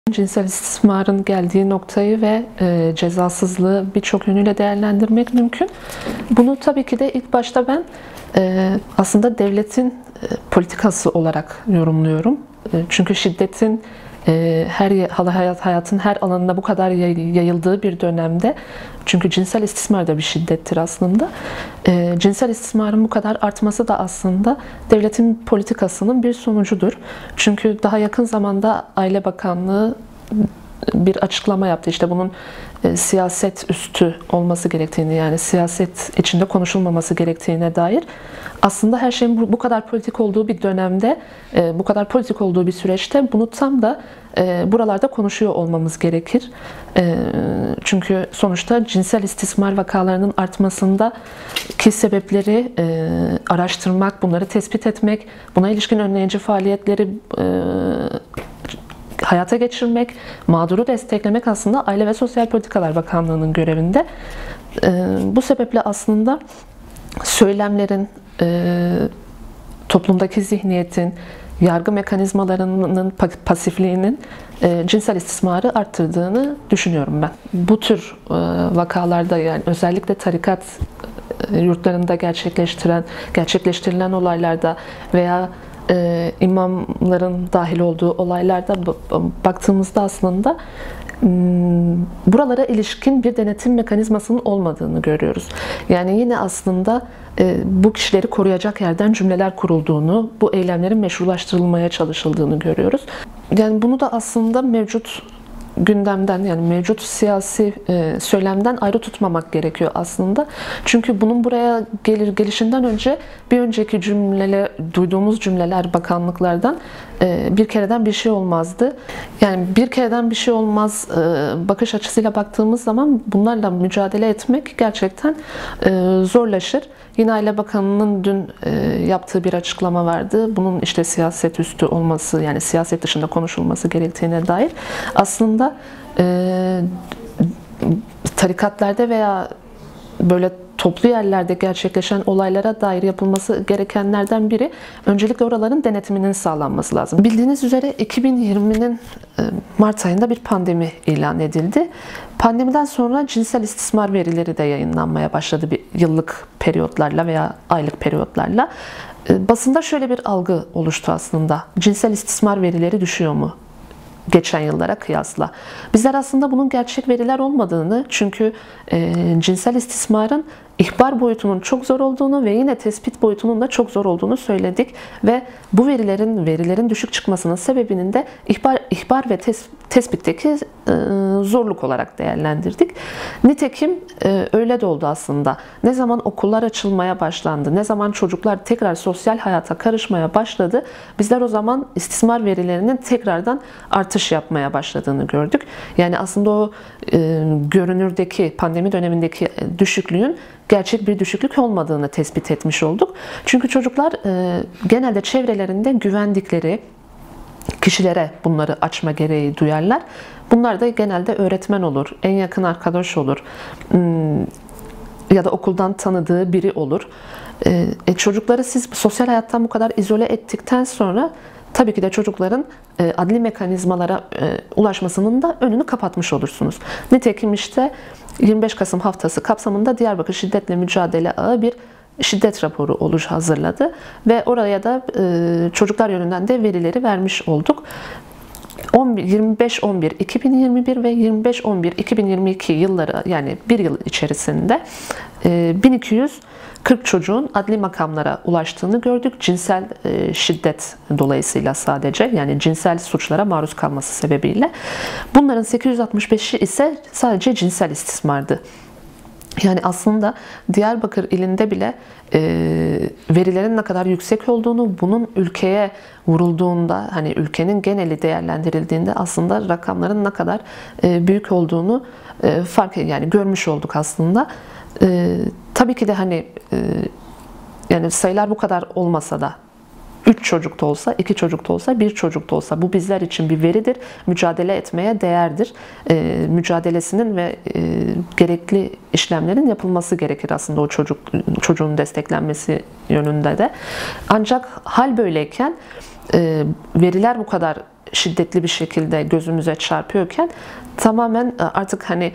Cinsel istismarın geldiği noktayı ve cezasızlığı birçok yönüyle değerlendirmek mümkün. Bunu tabii ki de ilk başta ben aslında devletin politikası olarak yorumluyorum. Çünkü şiddetin hayatın her alanına bu kadar yayıldığı bir dönemde, çünkü cinsel istismar da bir şiddettir aslında. Cinsel istismarın bu kadar artması da aslında devletin politikasının bir sonucudur. Çünkü daha yakın zamanda Aile Bakanlığı bir açıklama yaptı. İşte bunun siyaset üstü olması gerektiğini, yani siyaset içinde konuşulmaması gerektiğine dair. Aslında her şeyin bu kadar politik olduğu bir dönemde, bu kadar politik olduğu bir süreçte bunu tam da buralarda konuşuyor olmamız gerekir. Çünkü sonuçta cinsel istismar vakalarının artmasındaki sebepleri araştırmak, bunları tespit etmek, buna ilişkin önleyici faaliyetleri hayata geçirmek, mağduru desteklemek aslında Aile ve Sosyal Politikalar Bakanlığı'nın görevinde. Bu sebeple aslında söylemlerin, toplumdaki zihniyetin, yargı mekanizmalarının pasifliğinin cinsel istismarı arttırdığını düşünüyorum ben. Bu tür vakalarda, yani özellikle tarikat yurtlarında gerçekleştirilen olaylarda veya imamların dahil olduğu olaylarda baktığımızda aslında buralara ilişkin bir denetim mekanizmasının olmadığını görüyoruz. Yani yine aslında bu kişileri koruyacak yerden cümleler kurulduğunu, bu eylemlerin meşrulaştırılmaya çalışıldığını görüyoruz. Yani bunu da aslında mevcut gündemden, yani mevcut siyasi söylemden ayrı tutmamak gerekiyor aslında. Çünkü bunun buraya gelişinden önce bir önceki duyduğumuz cümleler bakanlıklardan bir kereden bir şey olmazdı. Yani bir kereden bir şey olmaz bakış açısıyla baktığımız zaman bunlarla mücadele etmek gerçekten zorlaşır. Yine Aile Bakanı'nın dün yaptığı bir açıklama vardı. Bunun işte siyaset üstü olması, yani siyaset dışında konuşulması gerektiğine dair. Aslında tarikatlarda veya böyle toplu yerlerde gerçekleşen olaylara dair yapılması gerekenlerden biri, öncelikle oraların denetiminin sağlanması lazım. Bildiğiniz üzere 2020'nin Mart ayında bir pandemi ilan edildi. Pandemiden sonra cinsel istismar verileri de yayınlanmaya başladı, bir yıllık periyotlarla veya aylık periyotlarla. Basında şöyle bir algı oluştu aslında. Cinsel istismar verileri düşüyor mu geçen yıllara kıyasla? Bizler aslında bunun gerçek veriler olmadığını, çünkü cinsel istismarın ihbar boyutunun çok zor olduğunu ve yine tespit boyutunun da çok zor olduğunu söyledik ve bu verilerin düşük çıkmasının sebebinin de ihbar ve tespitteki zorluk olarak değerlendirdik. Nitekim öyle de oldu aslında. Ne zaman okullar açılmaya başlandı, ne zaman çocuklar tekrar sosyal hayata karışmaya başladı, bizler o zaman istismar verilerinin tekrardan artış yapmaya başladığını gördük. Yani aslında o görünürdeki, pandemi dönemindeki düşüklüğün gerçek bir düşüklük olmadığını tespit etmiş olduk. Çünkü çocuklar genelde çevrelerinde güvendikleri kişilere bunları açma gereği duyarlar. Bunlar da genelde öğretmen olur, en yakın arkadaş olur ya da okuldan tanıdığı biri olur. Çocukları siz sosyal hayattan bu kadar izole ettikten sonra tabii ki de çocukların adli mekanizmalara ulaşmasının da önünü kapatmış olursunuz. Nitekim işte 25 Kasım haftası kapsamında Diyarbakır Şiddetle Mücadele Ağı bir şiddet raporu hazırladı ve oraya da çocuklar yönünden de verileri vermiş olduk. 25-11-2021 ve 25-11-2022 yılları, yani bir yıl içerisinde 1240 çocuğun adli makamlara ulaştığını gördük. Cinsel şiddet dolayısıyla sadece, yani cinsel suçlara maruz kalması sebebiyle. Bunların 865'i ise sadece cinsel istismardı. Yani aslında Diyarbakır ilinde bile verilerin ne kadar yüksek olduğunu, bunun ülkeye vurulduğunda, hani ülkenin geneli değerlendirildiğinde aslında rakamların ne kadar büyük olduğunu yani görmüş olduk aslında. Tabii ki de hani yani sayılar bu kadar olmasa da, 3 çocuk da olsa, 2 çocuk da olsa, 1 çocuk da olsa bu bizler için bir veridir. Mücadele etmeye değerdir. Mücadelesinin ve gerekli işlemlerin yapılması gerekir aslında o çocuğun desteklenmesi yönünde de. Ancak hal böyleyken veriler bu kadar şiddetli bir şekilde gözümüze çarpıyorken tamamen artık hani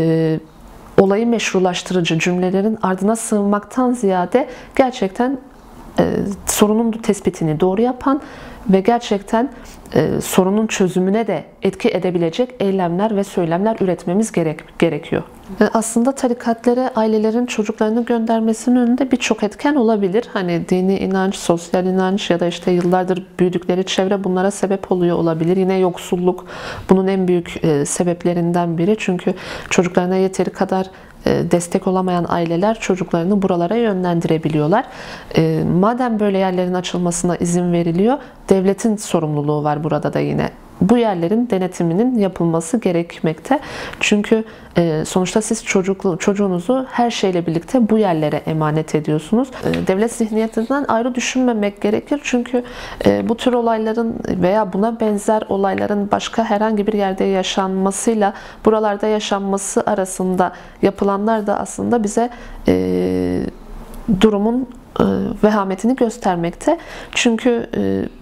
olayı meşrulaştırıcı cümlelerin ardına sığınmaktan ziyade gerçekten sorunun tespitini doğru yapan ve gerçekten sorunun çözümüne de etki edebilecek eylemler ve söylemler üretmemiz gerekiyor. Aslında tarikatlere ailelerin çocuklarını göndermesinin önünde birçok etken olabilir. Hani dini inanç, sosyal inanç ya da işte yıllardır büyüdükleri çevre bunlara sebep oluyor olabilir. Yine yoksulluk bunun en büyük sebeplerinden biri. Çünkü çocuklarına yeteri kadar destek olamayan aileler çocuklarını buralara yönlendirebiliyorlar. Madem böyle yerlerin açılmasına izin veriliyor, devletin sorumluluğu var burada da yine. Bu yerlerin denetiminin yapılması gerekmekte. Çünkü sonuçta siz çocuğunuzu her şeyle birlikte bu yerlere emanet ediyorsunuz. Devlet zihniyetinden ayrı düşünmemek gerekir. Çünkü bu tür olayların veya buna benzer olayların başka herhangi bir yerde yaşanmasıyla buralarda yaşanması arasında yapılanlar da aslında bize durumun vehametini göstermekte. Çünkü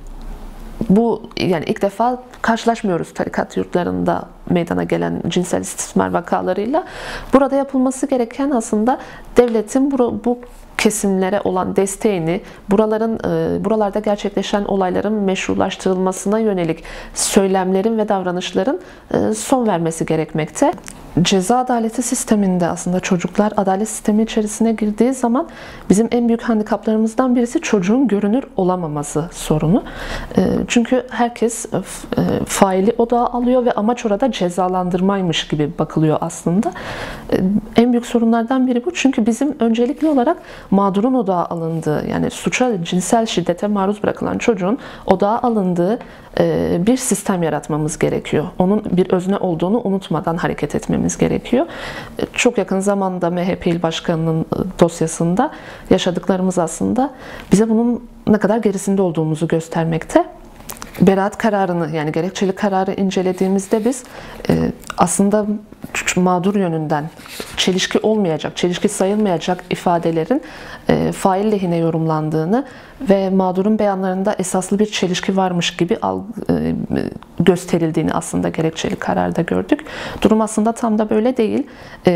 bu yani ilk defa karşılaşmıyoruz tarikat yurtlarında meydana gelen cinsel istismar vakalarıyla. Burada yapılması gereken aslında devletin bu kesimlere olan desteğini, buralarda gerçekleşen olayların meşrulaştırılmasına yönelik söylemlerin ve davranışların son vermesi gerekmekte. Ceza adaleti sisteminde aslında çocuklar adalet sistemi içerisine girdiği zaman bizim en büyük handikaplarımızdan birisi çocuğun görünür olamaması sorunu. Çünkü herkes faili odağa alıyor ve amaç orada cezalandırmaymış gibi bakılıyor aslında. En büyük sorunlardan biri bu. Çünkü bizim öncelikli olarak mağdurun odağa alındığı, yani suça, cinsel şiddete maruz bırakılan çocuğun odağa alındığı bir sistem yaratmamız gerekiyor. Onun bir özne olduğunu unutmadan hareket etmemiz gerekiyor. Çok yakın zamanda MHP İl Başkanı'nın dosyasında yaşadıklarımız aslında bize bunun ne kadar gerisinde olduğumuzu göstermekte. Beraat kararını, yani gerekçeli kararı incelediğimizde biz aslında mağdur yönünden çelişki olmayacak, çelişki sayılmayacak ifadelerin fail lehine yorumlandığını ve mağdurun beyanlarında esaslı bir çelişki varmış gibi gösterildiğini aslında gerekçeli kararda gördük. Durum aslında tam da böyle değil.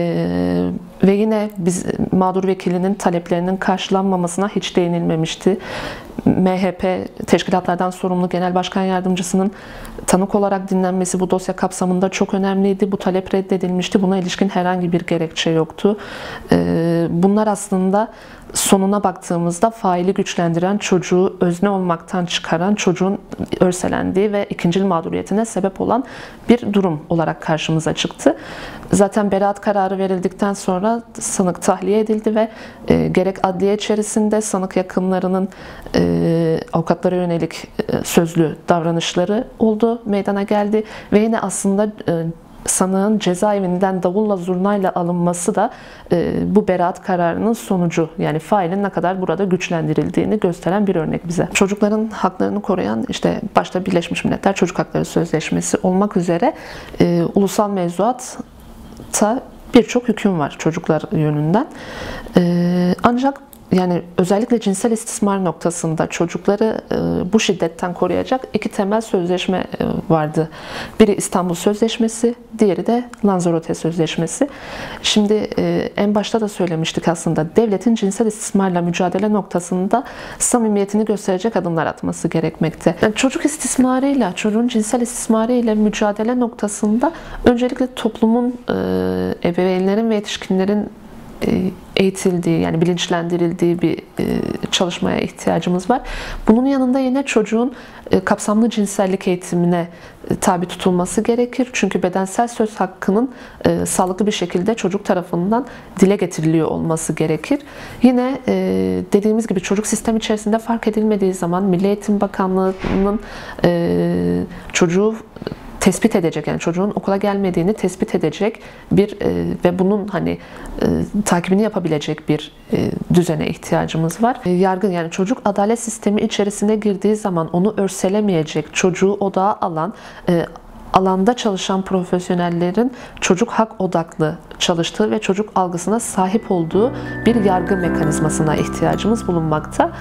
Ve yine biz mağdur vekilinin taleplerinin karşılanmamasına hiç değinilmemişti. MHP teşkilatlardan sorumlu Genel Başkan Yardımcısının tanık olarak dinlenmesi bu dosya kapsamında çok önemliydi. Bu talep reddedilmişti. Buna ilişkin herhangi bir gerekçe yoktu. Bunlar aslında sonuna baktığımızda faili güçlendiren, çocuğu özne olmaktan çıkaran, çocuğun örselendiği ve ikincil mağduriyetine sebep olan bir durum olarak karşımıza çıktı. Zaten beraat kararı verildikten sonra sanık tahliye edildi ve gerek adliye içerisinde sanık yakınlarının avukatlara yönelik sözlü davranışları oldu, meydana geldi ve yine aslında sanığın cezaevinden davulla zurnayla alınması da bu beraat kararının sonucu. Yani failin ne kadar burada güçlendirildiğini gösteren bir örnek bize. Çocukların haklarını koruyan işte başta Birleşmiş Milletler Çocuk Hakları Sözleşmesi olmak üzere ulusal mevzuatta birçok hüküm var çocuklar yönünden. Ancak yani özellikle cinsel istismar noktasında çocukları bu şiddetten koruyacak iki temel sözleşme vardı. Biri İstanbul Sözleşmesi, diğeri de Lanzarote Sözleşmesi. Şimdi en başta da söylemiştik aslında devletin cinsel istismarla mücadele noktasında samimiyetini gösterecek adımlar atması gerekmekte. Yani çocuk istismarıyla, çocuğun cinsel istismarıyla mücadele noktasında öncelikle toplumun, ebeveynlerin ve yetişkinlerin eğitildiği, yani bilinçlendirildiği bir çalışmaya ihtiyacımız var. Bunun yanında yine çocuğun kapsamlı cinsellik eğitimine tabi tutulması gerekir. Çünkü bedensel söz hakkının sağlıklı bir şekilde çocuk tarafından dile getiriliyor olması gerekir. Yine dediğimiz gibi çocuk sistem içerisinde fark edilmediği zaman Milli Eğitim Bakanlığı'nın çocuğu tespit edecek, yani çocuğun okula gelmediğini tespit edecek bir ve bunun hani takibini yapabilecek bir düzene ihtiyacımız var. Yargı, yani çocuk adalet sistemi içerisine girdiği zaman onu örselemeyecek, çocuğu odağa alan, alanda çalışan profesyonellerin çocuk hak odaklı çalıştığı ve çocuk algısına sahip olduğu bir yargı mekanizmasına ihtiyacımız bulunmakta.